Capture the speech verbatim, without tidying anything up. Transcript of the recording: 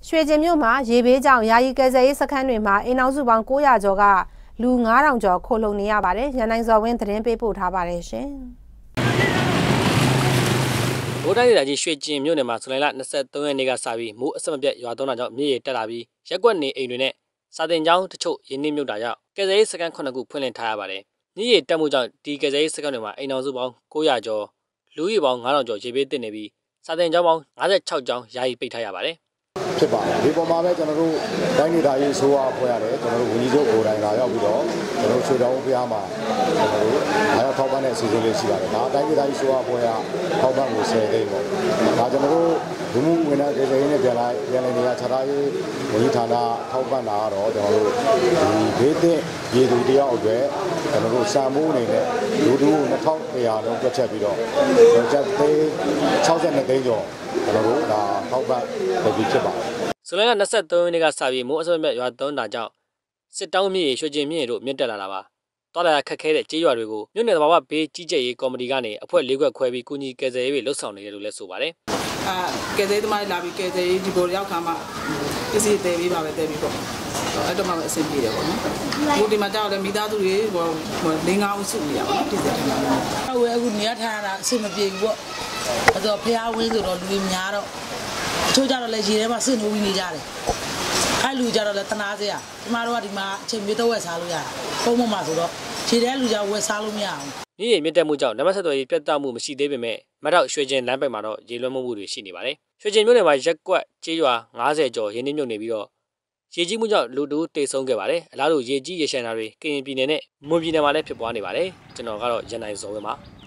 ရွှေကျင်မြို့မှာရေဘေးကြောင့်ယာယီကယ်ဆယ်ရေးစခန်းတွေမှာအိမ်အောင်စုပေါင်း၉ရာကျော်ကလူငါးထောင်ကျော်ခိုလှုံနေရပါတယ်။ရန်နိုင်စော်ဝင်းသတင်းပေးပို့ထားပါတယ်ရှင်။ဘိုးတိုင်းဒေသကြီးရွှေကျင်မြို့နယ်မှာဇူလိုင်လ၂၃ရက်နေ့ကစပြီးမိုးအဆက်မပြတ်ရွာသွန်းတာကြောင့်မြေရေတက်လာပြီးရက်ကွက်နေအိမ်တွေနဲ့စာတင်ကျောင်းတချို့ရင်းနှီးမြုပ်တာကြောင့်ကယ်ဆယ်ရေးစခန်းခုနှစ်ခုဖွင့်လှစ်ထားရပါတယ်။မြေရေတက်မှုကြောင့်ဒီကယ်ဆယ်ရေးစခန်းတွေမှာအိမ်အောင်စုပေါင်း၉ရာကျော်လူဦးရေပေါင်းငါးထောင်ကျော်ရေဘေးသင့်နေပြီးစာတင်ကျောင်းပေါင်း၅၆ကျောင်းယာယီပိတ်ထားရပါတယ်။ဖြစ်ပါတယ်ဒီပေါ်မှာပဲကျွန်တော်တို့တိုင်းဒေသကြီးဆိုအားဖွဲ့ရတယ်ကျွန်တော်တို့ဝန်ကြီးချုပ်ကိုယ်တိုင်လာရောက်ပြီးတော့ကျွန်တော်တို့ရွှေတောင်ဦးဘုရားမှာကျွန်တော်တို့အားရထောက်ပံ့တဲ့အစီအစဉ်လေးရှိပါတယ်ဒါတိုင်းဒေသကြီးဆိုအားဖွဲ့ရထောက်ပံ့ကိုဆယ်သိန်းပေါ့ဒါကျွန်တော်တို့လူမှုဝန်ထမ်းဒေသရေးနဲ့ပြန်လာပြန်လည်နေရာခြားထားရေးဝန်ကြီးဌာနထောက်ပံ့တာကတော့ကျွန်တော်တို့ဒီဘေးသင့်ရေသူတယောက်အတွက်ကျွန်တော်တို့စံမိုးအနေနဲ့လူတူနှစ်ထောင်တစ်ရာလုံးတွက်ချက်ပြီးတော့ကျပ်သိန်း၆၂သိန်းကျော်ကျွန်တော်တို့ဒါထောက်ပံ့လုပ်ပြီးဖြစ်ပါတယ်။ဇူလိုင်လ၂၃ရက်နေ့ကစပြီးမိုးအဆက်မပြတ်ရွာသွန်းတာကြောင့်စစ်တောင်းမြေရွှေကျင်မြေတို့မြင့်တက်လာတာပါ။တော်လာခက်ခဲတဲ့ကြေးရွာတွေကိုမြို့နယ်သဘာဝဘေးကြီးကြပ်ရေးကော်မတီကနေအဖွဲ့၄ခွက်ခွဲပြီးကုညီကယ်ဆယ်ရေးတွေလှုပ်ဆောင်နေတယ်လို့လည်းဆိုပါတယ်။အာကယ်ဆယ်သမားလာပြီးကယ်ဆယ်ရေးဒီပေါ်ရောက်ခါမှာပစ္စည်းတည်ပြီးပါပဲတည်ပြီးပေါ့။အဲ့တော့မှအဆင်ပြေတယ်ပေါ့နော်။ဘိုးဒီမှာကြောက်လည်းမိသားစုတွေဟို၄၅ဦးစုနေရပါတော့ပြည်စက်တယ်။ဟုတ်ရဲ့အခုနေရာထားတာအဆင်မပြေဘူးပေါ့။အဲ့တော့ဖျားဝင်းဆိုတော့လူတွေများတော့အချို့ကြတော့လည်းရေထဲမှာစစ်နိုးပြီးနေကြတယ်။အဲ့လူကြတော့လည်းတနာစရာဒီမှာတော့ဒီမှာအချိန်မျိုးတော့ဝက်စားလို့ရတယ်။ပုံမှန်မှာဆိုတော့ခြေထဲလူကြဝက်စားလို့မရအောင်။မြေရေမြင့်တက်မှုကြောင့်နံပါတ်ဆက်သွယ်ရေးပြတ်တောက်မှုမရှိသေးပေမဲ့မတောက်ရွှေကျင်လမ်းပိတ်မှာတော့ရေလွှမ်းမိုးမှုတွေရှိနေပါတယ်။ရွှေကျင်မြို့နယ်မှာရက်ကွက်ကျေးရွာ၅၀ကျော်ရင်းနှီးမြုပ်နေပြီးတော့ရေကြီးမှုကြောင့်လူတူတိတ်ဆုံးခဲ့ပါတယ်။အလားတူရေကြီးရေရှမ်းတာတွေကရင်ပြည်နယ်နဲ့မွန်ပြည်နယ်မှာလည်းဖြစ်ပွားနေပါတယ်။ကျွန်တော်ကတော့ရန်နိုင်စော်ဝင်းပါ။